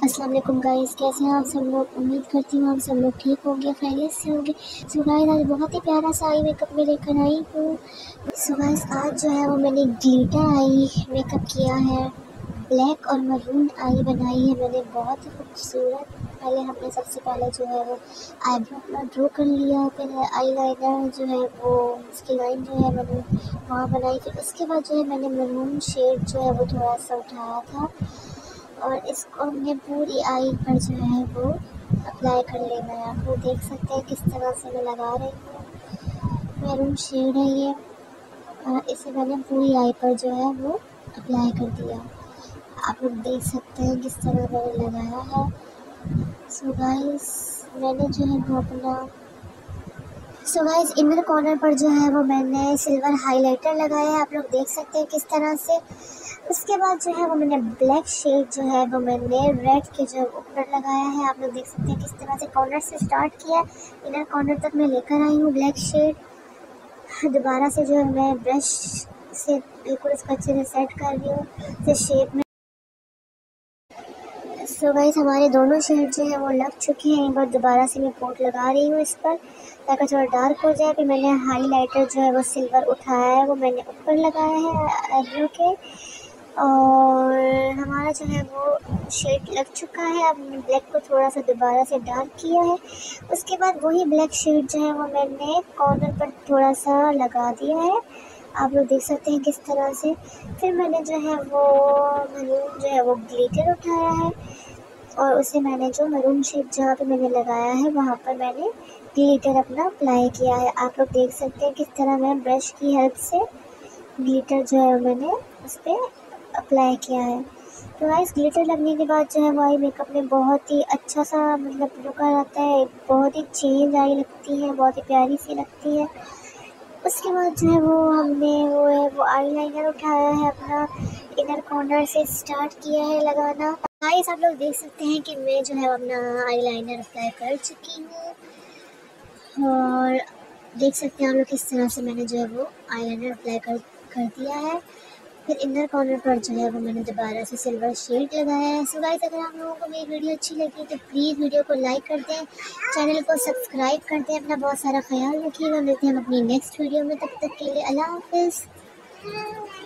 अस्सलाम वालेकुम गाइस, कैसे हैं आप सब लोग। उम्मीद करती हूँ आप सब लोग ठीक होंगे, खैरियत से होंगे। सो गाइस, आज बहुत ही प्यारा सा आई मेकअप में लेकर आई हूँ। सो गाइस, आज जो है वो मैंने ग्लिटर आई मेकअप किया है। ब्लैक और मरून आई बनाई है मैंने, बहुत ही खूबसूरत। पहले हमने सबसे पहले जो है वो आईब्रो अपना ड्रॉ कर लिया, फिर आई लाइनर जो है वो उसकी लाइन जो है मैंने वहाँ बनाई। फिर उसके बाद जो है मैंने मरून शेड जो है वो थोड़ा सा उठाया था और इसको हमने पूरी आई पर जो है वो अप्लाई कर लेना है। आप लोग देख सकते हैं किस तरह से मैं लगा रही हूँ। मैरून शेड है ये और इसे मैंने पूरी आई पर जो है वो अप्लाई कर दिया। आप लोग देख सकते हैं किस तरह मैंने लगाया है। सो गाइस, मैंने जो है वो अपना इनर कॉर्नर पर जो है वो मैंने सिल्वर हाइलाइटर लगाया है। आप लोग देख सकते हैं किस तरह से। उसके बाद जो है वो मैंने ब्लैक शेड जो है वो मैंने रेड के जो ऊपर लगाया है। आप लोग देख सकते हैं किस तरह से कॉर्नर से स्टार्ट किया, इनर कॉर्नर तक मैं लेकर आई हूँ ब्लैक शेड। दोबारा से जो है मैं ब्रश से बिल्कुल इसको अच्छे से सेट कर रही हूँ इस शेप में। सो गाइस, हमारे दोनों शेड जो है वो लग चुके हैं। एक बार दोबारा से मैं कोट लगा रही हूँ इस पर ताकि थोड़ा डार्क हो जाए। फिर मैंने हाईलाइटर जो है वो सिल्वर उठाया है, वो मैंने ऊपर लगाया है आईब्रो के। और हमारा जो है वो शेड लग चुका है। अब मैंने ब्लैक को थोड़ा सा दोबारा से डार्क किया है। उसके बाद वही ब्लैक शेड जो है वो मैंने कॉर्नर पर थोड़ा सा लगा दिया है। आप लोग देख सकते हैं किस तरह से। फिर मैंने जो है वो मरून जो है वो ग्लिटर उठाया है और उसे मैंने जो मरून शेड जहाँ पे मैंने लगाया है वहाँ पर मैंने ग्लिटर अपना अप्लाई किया है। आप लोग देख सकते हैं किस तरह मैं ब्रश की हेल्प से ग्लिटर जो है मैंने उस पर अप्लाई किया है। तो गाइस, ग्लिटर लगने के बाद जो है वो आई मेकअप में बहुत ही अच्छा सा मतलब लुक आ जाता है, बहुत ही चेंज आई लगती है, बहुत ही प्यारी सी लगती है। उसके बाद जो है वो हमने वो आई लाइनर उठाया है अपना, इनर कॉर्नर से स्टार्ट किया है लगाना। गाइस, आप लोग देख सकते हैं कि मैं जो है अपना आई लाइनर अप्लाई कर चुकी हूँ और देख सकते हैं आप लोग किस तरह से मैंने जो है वो आई लाइनर अप्लाई कर दिया है। फिर इनर कॉर्नर पर जो है वो मैंने दोबारा से सिल्वर शेड लगाया है। सो गाइस, अगर आप लोगों को मेरी वीडियो अच्छी लगी तो प्लीज़ वीडियो को लाइक कर दें, चैनल को सब्सक्राइब कर दें। अपना बहुत सारा ख्याल रखिएगा। मिलते हैं हम अपनी नेक्स्ट वीडियो में, तब तक के लिए अल्लाह हाफिज़।